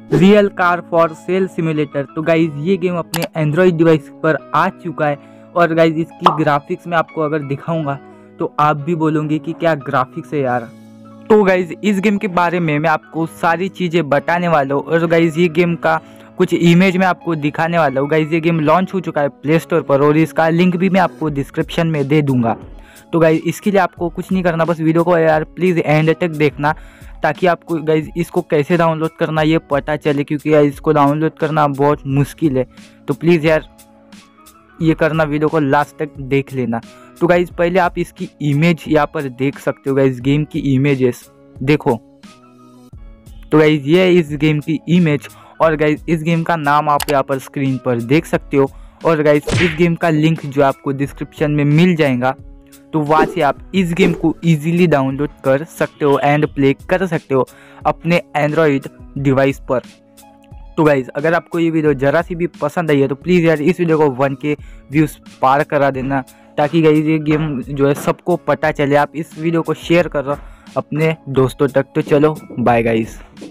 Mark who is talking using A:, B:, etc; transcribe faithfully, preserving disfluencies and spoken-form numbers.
A: Real car for sale simulator. तो guys ये game अपने एंड्रॉयड डिवाइस पर आ चुका है और गाइज इसकी ग्राफिक्स में आपको अगर दिखाऊंगा तो आप भी बोलोगे कि क्या ग्राफिक्स है यार। तो गाइज इस गेम के बारे में मैं आपको सारी चीज़ें बताने वाला हूँ और गाइज ये गेम का कुछ इमेज में आपको दिखाने वाला हूँ। गाइज ये गेम लॉन्च हो चुका है प्ले स्टोर पर और इसका लिंक भी मैं आपको डिस्क्रिप्शन में दे दूंगा। तो गाइज इसके लिए आपको कुछ नहीं करना, बस वीडियो को यार प्लीज़ एंड तक देखना ताकि आपको गाइज इसको कैसे डाउनलोड करना ये पता चले, क्योंकि यार इसको डाउनलोड करना बहुत मुश्किल है। तो प्लीज़ यार ये करना, वीडियो को लास्ट तक देख लेना। तो गाइज पहले आप इसकी इमेज यहाँ पर देख सकते हो। गाइज गेम की इमेजेस देखो। तो गाइज ये है इस गेम की इमेज और गाइज इस गेम का नाम आप यहाँ पर स्क्रीन पर देख सकते हो और गाइज इस गेम का लिंक जो आपको डिस्क्रिप्शन में मिल जाएगा, तो वहाँ से आप इस गेम को इजीली डाउनलोड कर सकते हो एंड प्ले कर सकते हो अपने एंड्रॉयड डिवाइस पर। तो गाइज अगर आपको ये वीडियो ज़रा सी भी पसंद आई है तो प्लीज़ यार इस वीडियो को वन के व्यूज़ पार करा देना ताकि गाइज ये गेम जो है सबको पता चले। आप इस वीडियो को शेयर करो अपने दोस्तों तक। तो चलो बाय गाइज।